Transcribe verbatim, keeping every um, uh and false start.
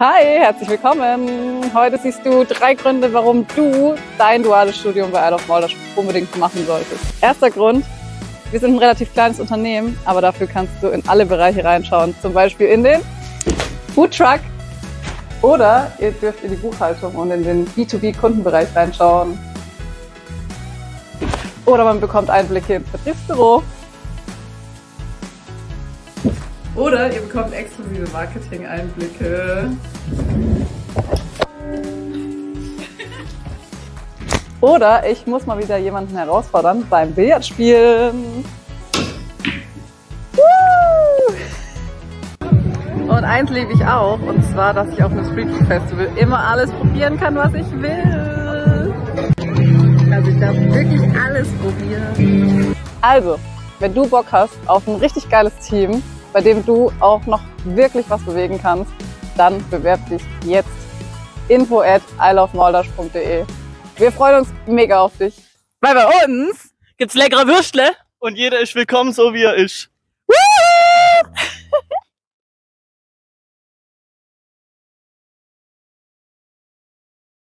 Hi, herzlich willkommen. Heute siehst du drei Gründe, warum du dein duales Studium bei Isle of Molders unbedingt machen solltest. Erster Grund: Wir sind ein relativ kleines Unternehmen, aber dafür kannst du in alle Bereiche reinschauen. Zum Beispiel in den Foodtruck oder ihr dürft in die Buchhaltung und in den B zwei B Kundenbereich reinschauen. Oder man bekommt Einblicke ins Vertriebsbüro. Oder ihr bekommt exklusive Marketing-Einblicke. Oder ich muss mal wieder jemanden herausfordern beim Billardspielen. Und eins liebe ich auch, und zwar, dass ich auf einem Street Food Festival immer alles probieren kann, was ich will. Also ich darf wirklich alles probieren. Also, wenn du Bock hast auf ein richtig geiles Team, bei dem du auch noch wirklich was bewegen kannst, dann bewerb dich jetzt. info at isleofmolders punkt de. Wir freuen uns mega auf dich. Weil bei uns gibt's leckere Würstle und jeder ist willkommen, so wie er ist.